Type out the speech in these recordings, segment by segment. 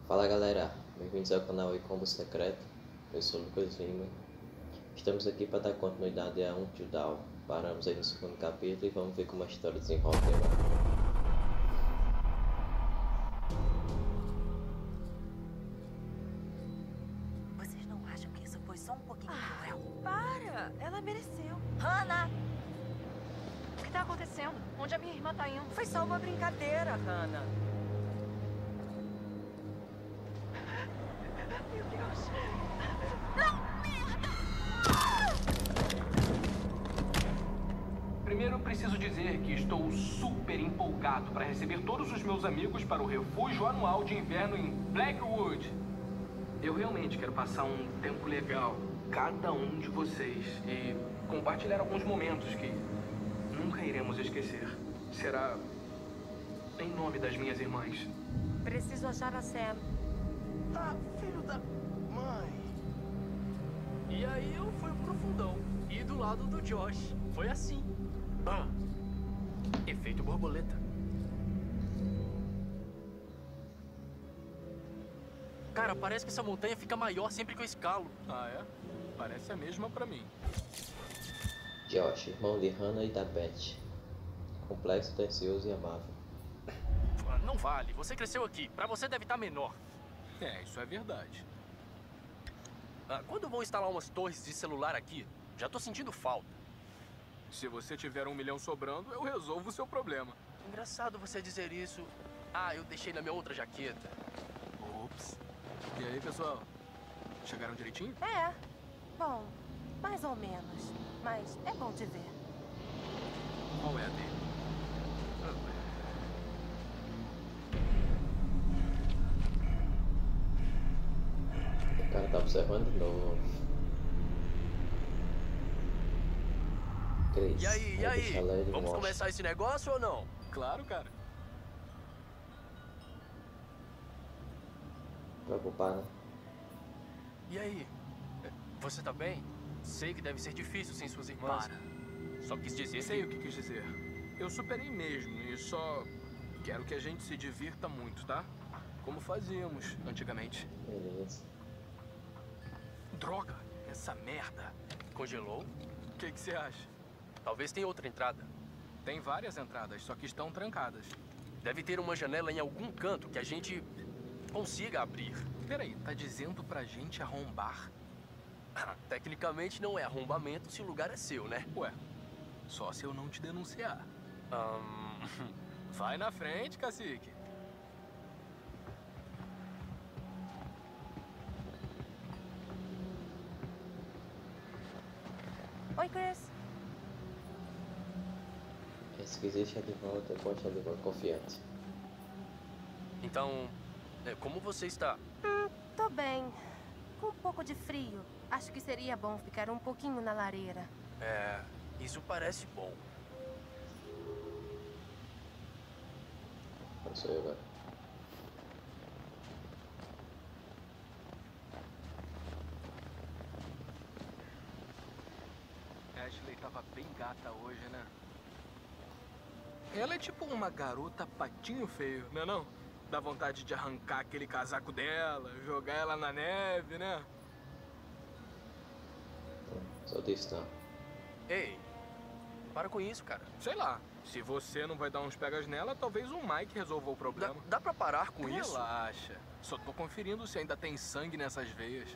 Fala galera, bem-vindos ao canal E Combo Secreto. Eu sou o Lucas Lima. Estamos aqui para dar continuidade a Until Dawn. Paramos aí no segundo capítulo e vamos ver como a história desenrola agora. Vocês não acham que isso foi só um pouquinho cruel? Para! Ela mereceu. Hannah! O que tá acontecendo? Onde a minha irmã tá indo? Foi só uma brincadeira, Hannah. Meu Deus! Primeiro, eu preciso dizer que estou super empolgado para receber todos os meus amigos para o refúgio anual de inverno em Blackwood. Eu realmente quero passar um tempo legal, cada um de vocês, e compartilhar alguns momentos que nunca iremos esquecer. Será em nome das minhas irmãs. Preciso achar a Sam. Ah, filho da mãe. E aí eu fui pro fundão. E do lado do Josh. Foi assim. Efeito borboleta. Cara, parece que essa montanha fica maior sempre que eu escalo. Ah, é? Parece a mesma pra mim. Josh, irmão de Hannah e da Beth. Complexo, atencioso e amável. Não vale, você cresceu aqui. Pra você deve estar menor. É, isso é verdade. Quando vão instalar umas torres de celular aqui? Já tô sentindo falta. Se você tiver 1 milhão sobrando, eu resolvo o seu problema. Engraçado você dizer isso. Eu deixei na minha outra jaqueta. Ops. E aí, pessoal? Chegaram direitinho? É. Bom, mais ou menos. Mas é bom te ver. Qual é a dele? O cara tá observando de novo. Chris, E aí? deixa ela ir de Vamos Wash. começar esse negócio ou não? Claro, cara. Preocupada. E aí? Você tá bem? Sei que deve ser difícil sem suas irmãs. Só quis dizer Sei que... o que quis dizer. Eu superei mesmo e só quero que a gente se divirta muito, tá? Como fazíamos antigamente. Beleza. Droga, essa merda. Congelou? O que você acha? Talvez tenha outra entrada. Tem várias entradas, só que estão trancadas. Deve ter uma janela em algum canto que a gente consiga abrir. Peraí, tá dizendo pra gente arrombar? Tecnicamente não é arrombamento se o lugar é seu, né? Ué, só se eu não te denunciar. Vai na frente, cacique. Oi, Chris. Se quiser deixar de volta, pode deixar de volta confiante. Então, como você está? Tô bem. Com um pouco de frio. Acho que seria bom ficar um pouquinho na lareira. Isso parece bom. Não sou eu agora. Ashley tava bem gata hoje, né? Ela é tipo uma garota patinho feio, né não? Dá vontade de arrancar aquele casaco dela, jogar ela na neve, né? Só disso não. Ei, para com isso, cara. Sei lá, se você não vai dar uns pegas nela, talvez o Mike resolva o problema. Dá pra parar com isso? Relaxa, só tô conferindo se ainda tem sangue nessas veias.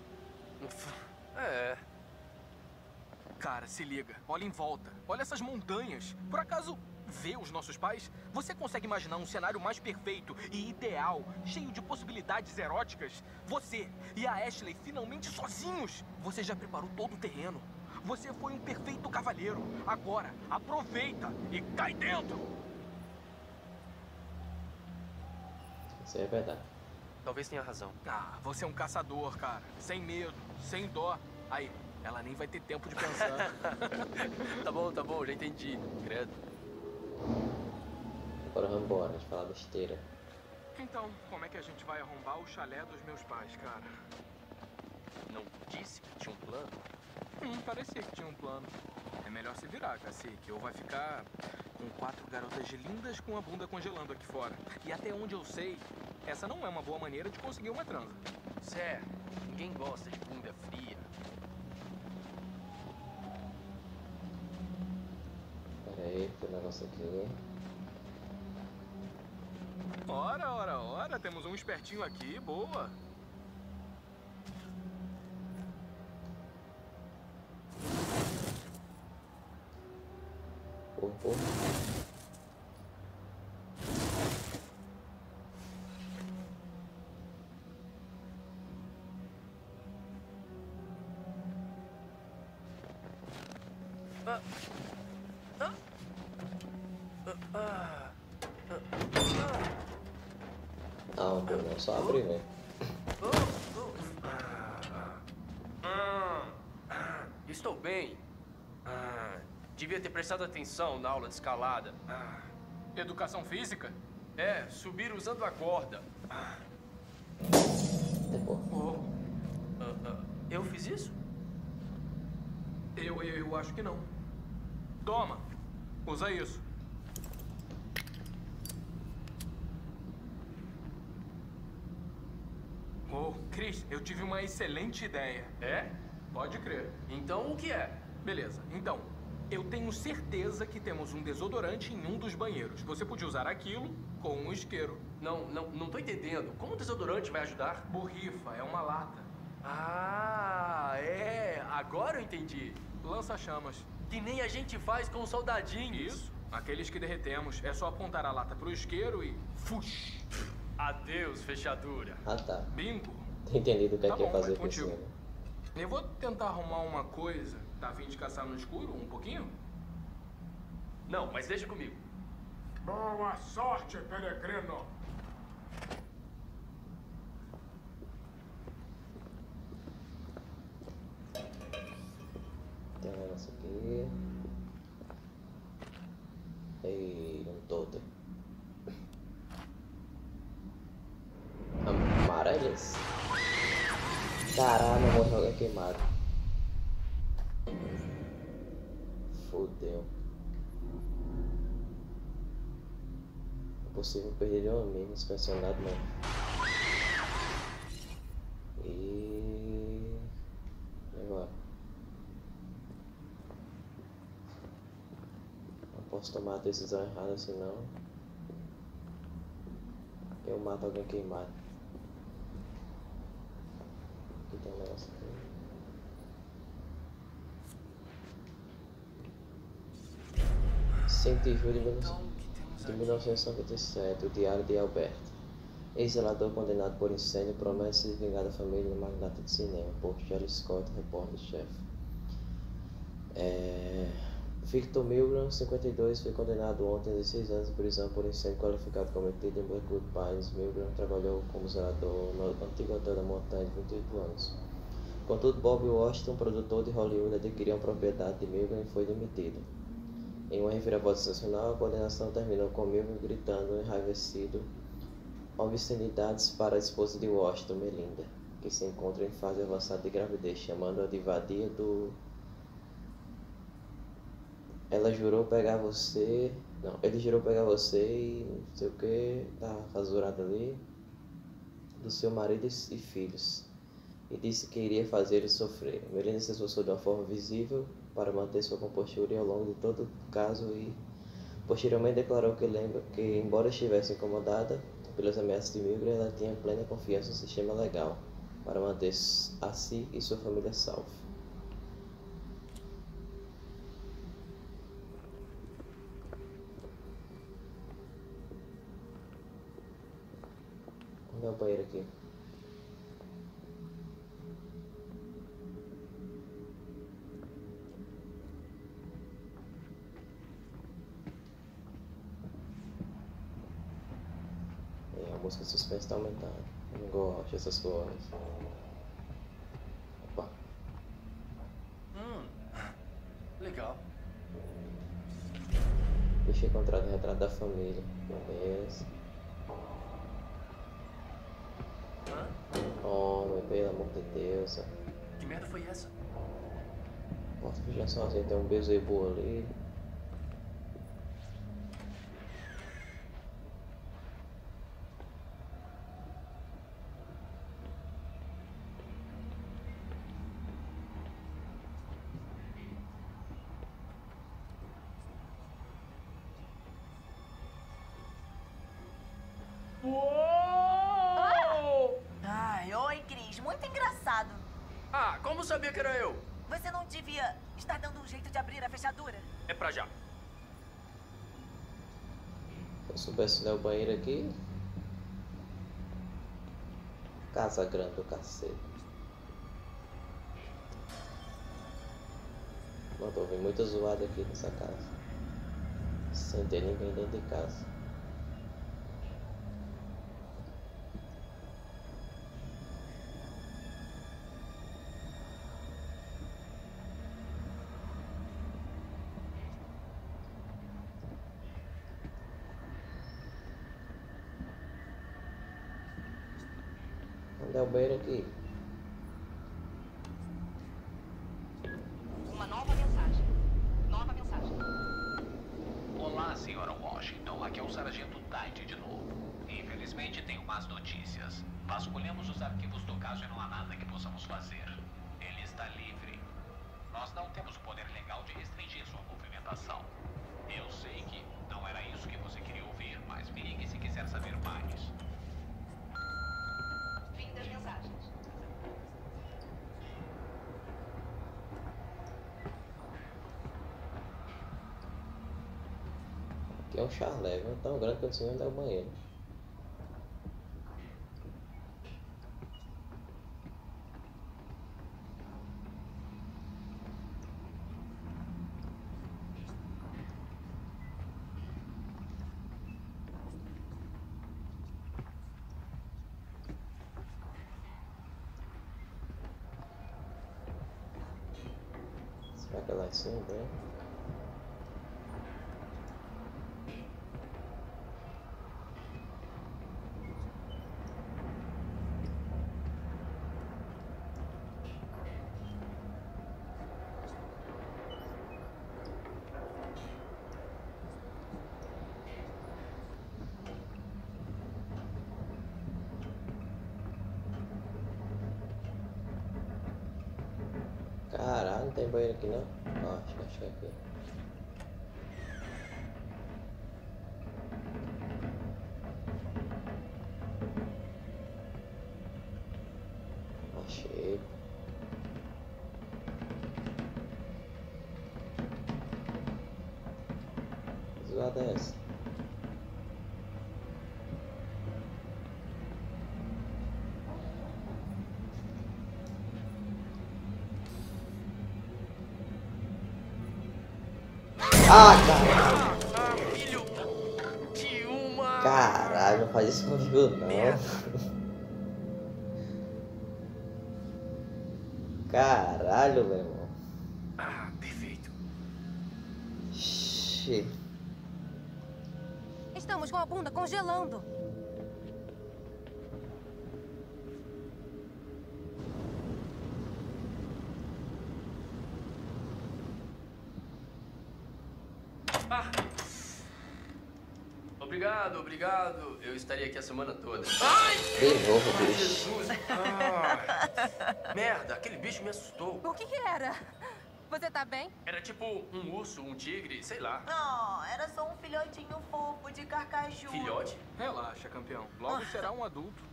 Cara, se liga, olha em volta, olha essas montanhas. Por acaso, vê os nossos pais? Você consegue imaginar um cenário mais perfeito e ideal, cheio de possibilidades eróticas? Você e a Ashley finalmente sozinhos! Você já preparou todo o terreno. Você foi um perfeito cavalheiro. Agora, aproveita e cai dentro! Isso aí é verdade. Talvez tenha razão. Você é um caçador, cara. Sem medo, sem dó. Aí, ela nem vai ter tempo de pensar. Tá bom, já entendi. Credo. Agora vamos embora, a gente fala besteira. Então, como é que a gente vai arrombar o chalé dos meus pais, cara? Não disse que tinha um plano? Parecia que tinha um plano. É melhor se virar, cacique, ou vai ficar com 4 garotas lindas com a bunda congelando aqui fora. E até onde eu sei, essa não é uma boa maneira de conseguir uma transa. Certo, ninguém gosta de bunda fria. Pera aí, tem um negócio aqui. Ora, temos um espertinho aqui, boa. Pô. Ah, pô, não só abre, velho. Estou bem. Devia ter prestado atenção na aula de escalada. Educação física? É, subir usando a corda. Pô. Eu fiz isso? Eu acho que não. Toma, usa isso. Oh, Chris, eu tive uma excelente ideia. É? Pode crer. Então o que é? Beleza, então, eu tenho certeza que temos um desodorante em um dos banheiros. Você podia usar aquilo com um isqueiro. Não tô entendendo. Como o desodorante vai ajudar? Borrifa, é uma lata. Ah, é. Agora eu entendi. Lança-chamas. Que nem a gente faz com soldadinhos. Isso, aqueles que derretemos. É só apontar a lata pro isqueiro e... fush! Adeus, fechadura. Ah, tá. Bingo. Tem entendido o que é Tá que ia bom, fazer é com isso, contigo. né? Eu vou tentar arrumar uma coisa. Tá a fim de caçar no escuro um pouquinho? Não, mas deixa comigo. Boa sorte, peregrino. Tem um negócio aqui. E um totem. Amarelas. Caralho, morreu alguém queimado. Fudeu. É possível perder um amigo inspecionado, mano. E agora? Não posso tomar a decisão errada, senão eu mato alguém queimado. Aqui tem um negócio aqui. Científico de 1957, o Diário de Albert. Ex-zelador condenado por incêndio promete se vingar da família do magnata de cinema, por Shelley Scott, repórter-chefe. Victor Milgram, 52, foi condenado ontem a 16 anos de prisão por incêndio qualificado cometido em Blackwood Pines. Milgram trabalhou como zelador no antigo hotel da montanha de 28 anos. Contudo, Bob Washington, produtor de Hollywood, adquiriu a propriedade de Milgram e foi demitido. Em uma reviravolta sensacional, a condenação terminou com Milgram gritando, enraivecido, obscenidades para a esposa de Washington, Melinda, que se encontra em fase avançada de gravidez, chamando-a de vadia do... Ele jurou pegar você e não sei o que, tá rasurado ali, do seu marido e filhos, e disse que iria fazer eles sofrer. Melinda se esforçou de uma forma visível para manter sua compostura ao longo de todo o caso e posteriormente declarou que embora estivesse incomodada pelas ameaças de Milgram, ela tinha plena confiança no sistema legal para manter a si e sua família salvos. Onde é o banheiro aqui? A música suspense tá aumentando. Eu não gosto dessas coisas. Opa. Legal. Deixa eu encontrar o retrato da família. Beleza. Homem, pelo amor de Deus. Que merda foi essa? Nossa, já sozinho, tem um bezebu ali. Uou! Ai, oi, Chris. Muito engraçado. Ah, como sabia que era eu? Você não devia estar dando um jeito de abrir a fechadura? É pra já. Se eu soubesse olhar o banheiro aqui. Casa grande do cacete. Mano, tô vendo muita zoada aqui nessa casa. Sem ter ninguém dentro de casa. Onde é o banheiro aqui? Uma nova mensagem. Nova mensagem. Olá, senhora Washington. Aqui é o Sargento Tide de novo. Infelizmente, tenho más notícias. Vasculhamos os arquivos do caso e não há nada que possamos fazer. Ele está livre. Nós não temos o poder legal de restringir sua movimentação. Eu sei que não era isso que você queria ouvir, mas me ligue se quiser saber mais. Fim das mensagens. Aqui é um charlé, viu? Tão grande que eu não sei onde é o banheiro. Será que é lá em cima, né? Caralho, não tem banheiro aqui não? Ah, acho que achei aqui. Achei. Que zoada é essa? Ah, caralho! Ah, filho de uma... Caralho, não faz isso comigo não. Caralho, meu irmão. Ah, perfeito. Xi. Estamos com a bunda congelando. Ah. Obrigado, obrigado. Eu estaria aqui a semana toda. De novo, bicho. Jesus! Ah. Merda, aquele bicho me assustou. O que era? Você tá bem? Era tipo um urso, um tigre, sei lá. Não, era só um filhotinho fofo de carcaju. Filhote? Relaxa, campeão. Logo será um adulto.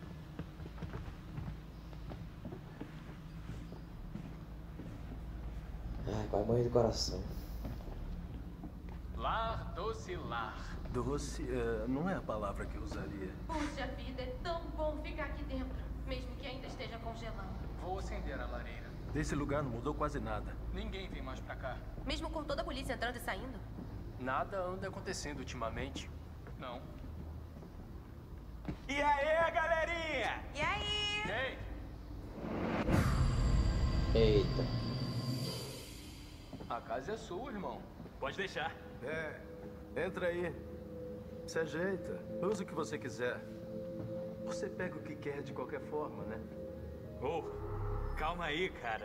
Ai, vai morrer de coração. Lar, doce lar. Doce não é a palavra que eu usaria. Puxa vida, é tão bom ficar aqui dentro, mesmo que ainda esteja congelando. Vou acender a lareira. Desse lugar não mudou quase nada. Ninguém vem mais pra cá. Mesmo com toda a polícia entrando e saindo? Nada anda acontecendo ultimamente. Não. E aí, galerinha? E aí? Ei! Eita. A casa é sua, irmão. Pode deixar. Entra aí. Se ajeita. Usa o que você quiser. Você pega o que quer de qualquer forma, né? Oh, calma aí, cara.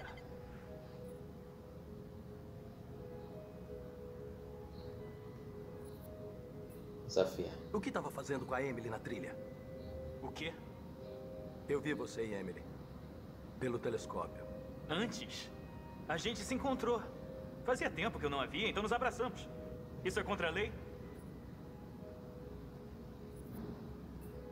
Desafia. O que estava fazendo com a Emily na trilha? O quê? Eu vi você e Emily. Pelo telescópio. Antes, a gente se encontrou. Fazia tempo que eu não a via, então nos abraçamos. Isso é contra a lei?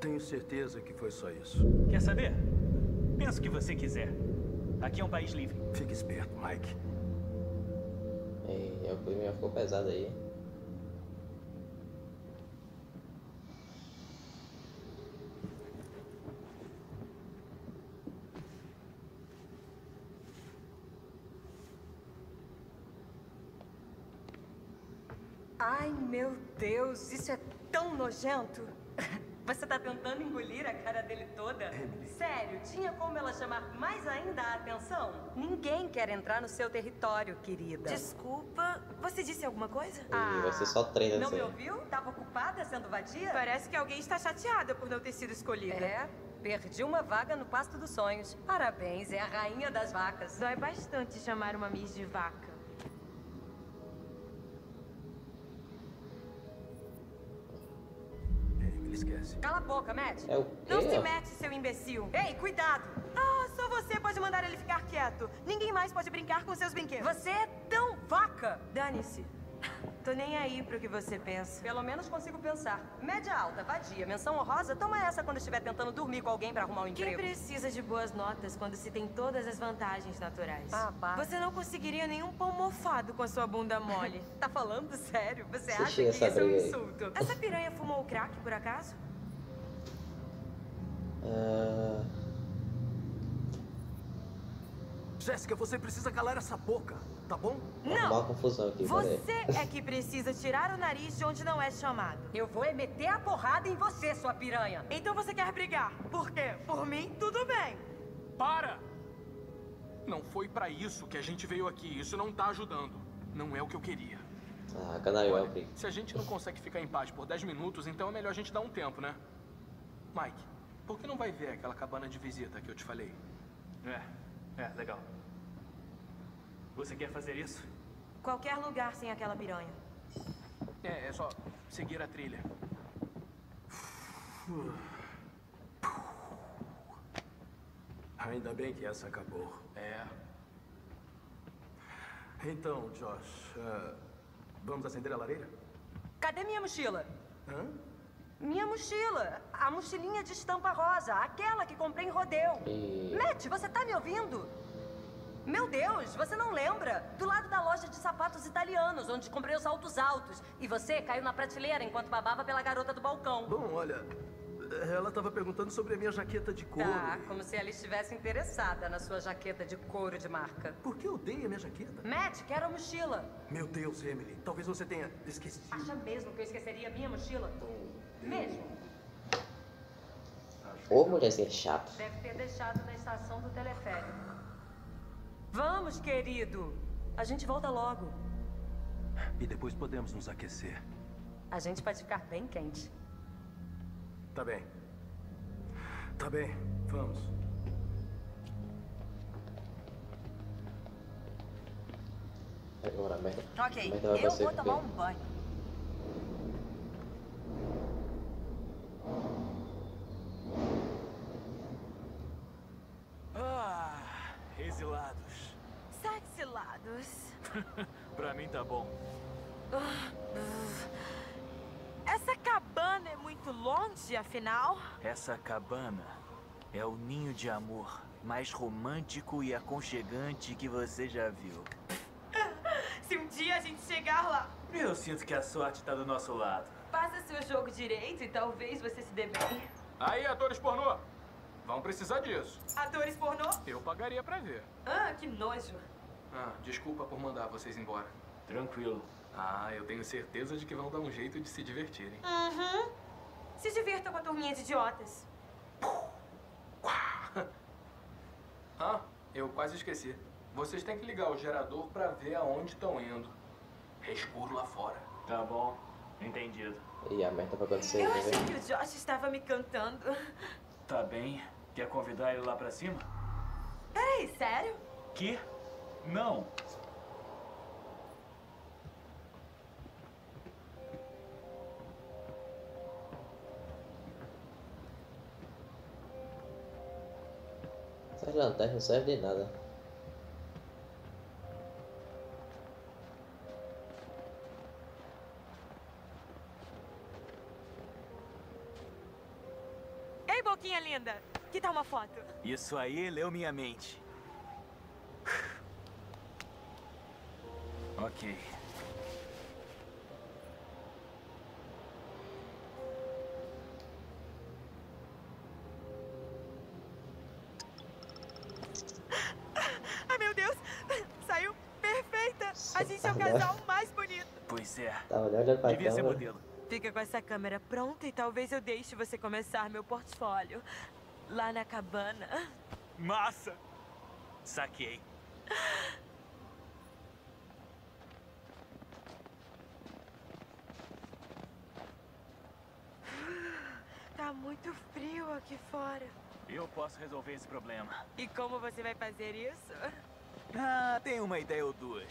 Tenho certeza que foi só isso. Quer saber? Pensa o que você quiser. Aqui é um país livre. Fique esperto, Mike. E o clima ficou pesado aí. Ai, meu Deus, isso é tão nojento. Você tá tentando engolir a cara dele toda? Sério, tinha como ela chamar mais ainda a atenção? Ninguém quer entrar no seu território, querida. Desculpa, você disse alguma coisa? E vai ser só treino Não assim. me ouviu? Tava ocupada sendo vadia? Parece que alguém está chateada por não ter sido escolhida. É, perdi uma vaga no pasto dos sonhos. Parabéns, é a rainha das vacas. Dói bastante chamar uma Miss de vaca. Esquece. Cala a boca, Matt. É o Não quê? se mete, seu imbecil. Ei, cuidado! Ah, só você pode mandar ele ficar quieto. Ninguém mais pode brincar com seus brinquedos. Você é tão vaca! Dane-se. Tô nem aí pro que você pensa. Pelo menos consigo pensar. Média alta, vadia, menção honrosa, toma essa quando estiver tentando dormir com alguém pra arrumar um Quem emprego. precisa de boas notas quando se tem todas as vantagens naturais? Ah, pá. Você não conseguiria nenhum pão mofado com a sua bunda mole. Tá falando sério? Você Assisti acha que essa isso é um briga aí. insulto? Essa piranha fumou o crack, por acaso? Jéssica, você precisa calar essa boca, tá bom? Arrumar uma confusão aqui, peraí. Você é que precisa tirar o nariz de onde não é chamado. Eu vou meter a porrada em você, sua piranha. Então você quer brigar? Por quê? Por mim, tudo bem. Para! Não foi pra isso que a gente veio aqui. Isso não tá ajudando. Não é o que eu queria. Ah, canalhão, briga. Se a gente não consegue ficar em paz por 10 minutos, então é melhor a gente dar um tempo, né? Mike, por que não vai ver aquela cabana de visita que eu te falei? Legal. Você quer fazer isso? Qualquer lugar sem aquela piranha. É só seguir a trilha. Ainda bem que essa acabou. É. Então, Josh, vamos acender a lareira? Cadê minha mochila? Hã? Minha mochila. A mochilinha de estampa rosa. Aquela que comprei em rodeio. E... Matt, você tá me ouvindo? Meu Deus, você não lembra? Do lado da loja de sapatos italianos, onde comprei os saltos altos. E você caiu na prateleira enquanto babava pela garota do balcão. Bom, olha, ela estava perguntando sobre a minha jaqueta de couro. Tá, como se ela estivesse interessada na sua jaqueta de couro de marca. Por que odeia a minha jaqueta? Matt, quero a mochila. Meu Deus, Emily, talvez você tenha esquecido. Acha mesmo que eu esqueceria a minha mochila? Mesmo? Ô, mulherzinha chata. Deve ter deixado na estação do teleférico. Vamos, querido. A gente volta logo. E depois podemos nos aquecer. A gente pode ficar bem quente. Tá bem. Tá bem, vamos. Agora, merda. Ok, Merda vai eu ser vou tomar bem. um banho. Exilados. Exilados. Pra mim tá bom. Essa cabana é muito longe, afinal? Essa cabana é o ninho de amor mais romântico e aconchegante que você já viu. Se um dia a gente chegar lá, Eu sinto que a sorte tá do nosso lado. faça seu jogo direito e talvez você se dê bem. Aí, atores pornô. Vão precisar disso. Atores pornô? Eu pagaria pra ver. Ah, que nojo. Desculpa por mandar vocês embora. Tranquilo. Eu tenho certeza de que vão dar um jeito de se divertirem. Uhum. Se divirta com a turminha de idiotas. Eu quase esqueci. Vocês têm que ligar o gerador pra ver aonde estão indo. É escuro lá fora. Tá bom. Entendido. E a merda vai acontecer, Eu né, achei velho? que o Josh estava me cantando. Tá bem. Quer convidar ele lá pra cima? Peraí, sério? Que? Não. Essas lanternas não servem de nada. boquinha linda. Que tal uma foto? Isso aí leu minha mente. Ok. Ai, meu Deus. Saiu perfeita. A gente é o casal mais bonito. Pois é. Tá olhando pra Devia ser câmera. modelo. Fica com essa câmera pronta e talvez eu deixe você começar meu portfólio. Lá na cabana. Massa! Saquei. Tá muito frio aqui fora. Eu posso resolver esse problema. E como você vai fazer isso? Ah, tem uma ideia ou duas.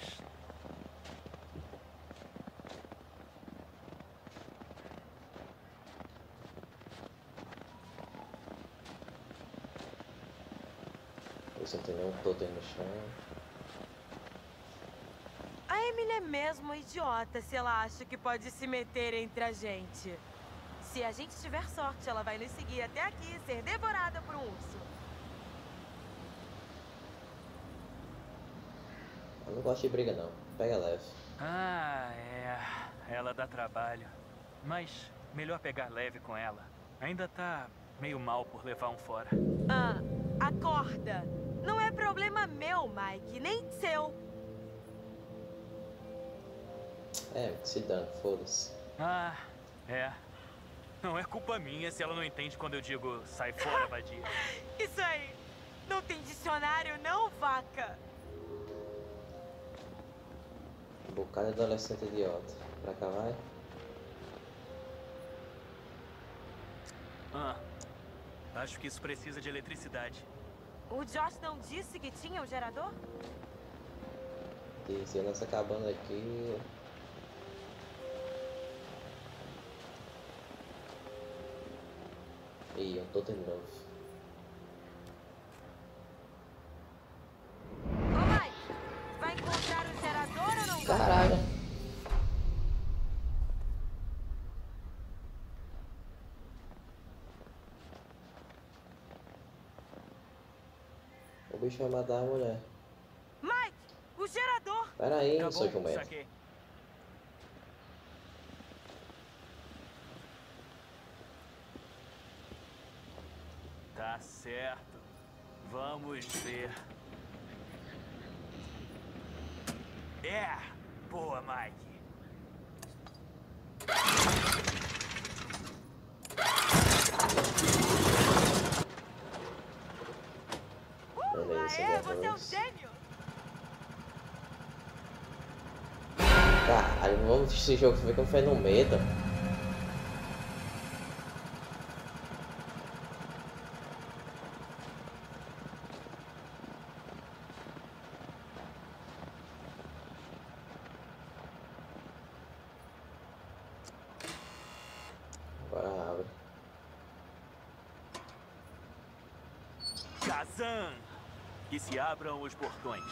Esse não tem nenhum totem no chão. A Emily é mesmo idiota se ela acha que pode se meter entre a gente. Se a gente tiver sorte, ela vai nos seguir até aqui e ser devorada por um urso. Eu não gosto de briga não. Pega leve. Ah, é. Ela dá trabalho. Mas melhor pegar leve com ela. Ainda tá meio mal por levar um fora. Ah, acorda. Não é problema meu, Mike, nem seu. É, se dane, foda-se. Ah, é. Não é culpa minha se ela não entende quando eu digo sai fora, vadia. Isso aí. Não tem dicionário, não, vaca. Um bocado de adolescente idiota. Pra cá vai. Ah, acho que isso precisa de eletricidade. O Josh não disse que tinha um gerador? E se nessa cabana aqui. Ih, eu tô de novo. Ô, Mike, vai encontrar o gerador ou não vai? Caralho! O bicho vai matar a mulher. Mike, o gerador! Pera aí, Tá seu bom, jumento. saquei. Tá certo. Vamos ver. É! Boa, Mike. Beleza, Aê, você é um garotos. gênio! Caralho, vamos esse jogo ver como foi no medo. Agora abre. Kazan! Que se abram os portões.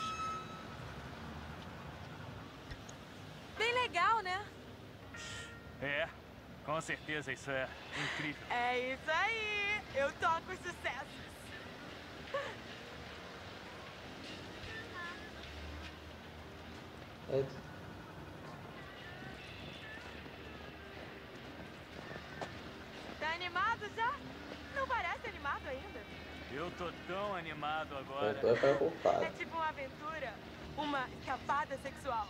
Bem legal, né? É, com certeza isso é incrível. É isso aí! Eu toco os sucessos! Eita. Tá animado já? Não parece animado ainda? Eu tô tão animado Eu agora. tô preocupado. É tipo uma aventura, uma escapada sexual.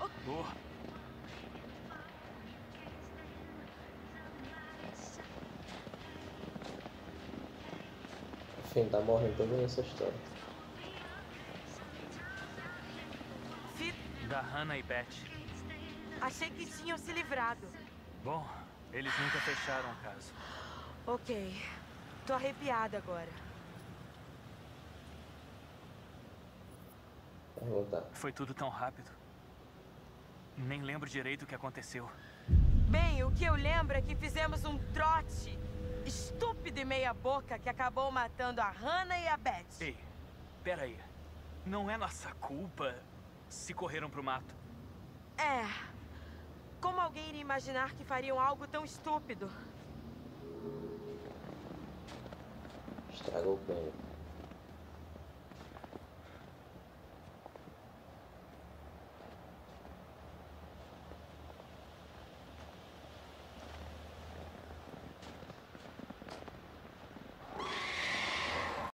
Enfim, tá morrendo todo mundo nessa história. Da Hannah e Beth. Achei que tinham se livrado. Bom, eles nunca fecharam o caso. Ok. Tô arrepiada agora. Perguntar. Foi tudo tão rápido. Nem lembro direito o que aconteceu. Bem, o que eu lembro é que fizemos um trote estúpido e meia boca que acabou matando a Hannah e a Beth. Ei, peraí. Não é nossa culpa se correram pro mato. É. Como alguém iria imaginar que fariam algo tão estúpido? estragou o prêmio.